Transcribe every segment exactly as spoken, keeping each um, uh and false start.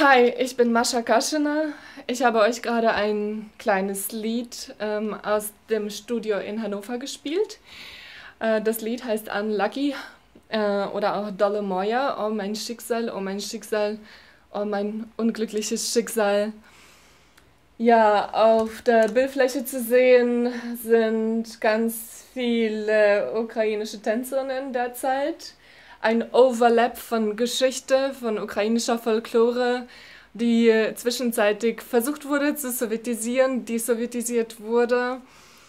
Hi, ich bin Mascha Kaschener. Ich habe euch gerade ein kleines Lied ähm, aus dem Studio in Hannover gespielt. Äh, das Lied heißt Unlucky äh, oder auch Dolle Moja, oh mein Schicksal, oh mein Schicksal, oh mein unglückliches Schicksal. Ja, auf der Bildfläche zu sehen sind ganz viele ukrainische Tänzerinnen derzeit. Ein Overlap von Geschichte, von ukrainischer Folklore, die zwischenzeitlich versucht wurde zu sowjetisieren, die sowjetisiert wurde.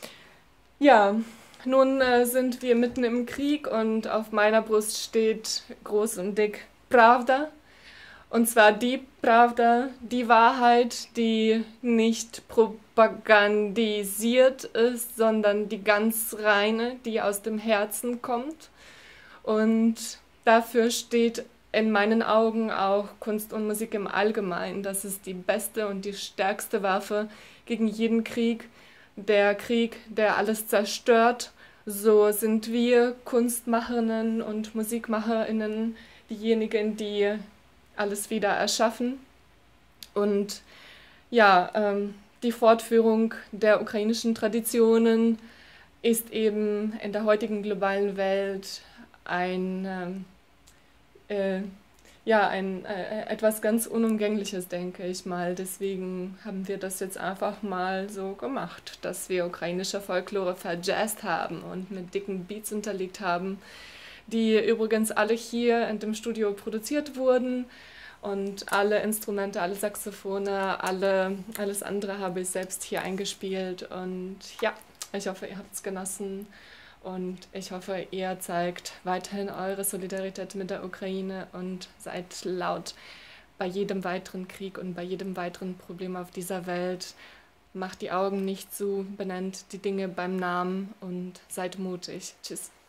Ja, nun äh, sind wir mitten im Krieg und auf meiner Brust steht groß und dick Pravda. Und zwar die Pravda, die Wahrheit, die nicht propagandisiert ist, sondern die ganz reine, die aus dem Herzen kommt. Und dafür steht in meinen Augen auch Kunst und Musik im Allgemeinen. Das ist die beste und die stärkste Waffe gegen jeden Krieg. Der Krieg, der alles zerstört. So sind wir Kunstmacherinnen und Musikmacherinnen diejenigen, die alles wieder erschaffen. Und ja, ähm, die Fortführung der ukrainischen Traditionen ist eben in der heutigen globalen Welt ein, ähm, äh, ja, ein, äh, etwas ganz Unumgängliches, denke ich mal. Deswegen haben wir das jetzt einfach mal so gemacht, dass wir ukrainische Folklore verjazzt haben und mit dicken Beats unterlegt haben, die übrigens alle hier in dem Studio produziert wurden. Und alle Instrumente, alle Saxophone, alle, alles andere habe ich selbst hier eingespielt. Und ja, ich hoffe, ihr habt es genossen. Und ich hoffe, ihr zeigt weiterhin eure Solidarität mit der Ukraine und seid laut bei jedem weiteren Krieg und bei jedem weiteren Problem auf dieser Welt. Macht die Augen nicht zu, benennt die Dinge beim Namen und seid mutig. Tschüss.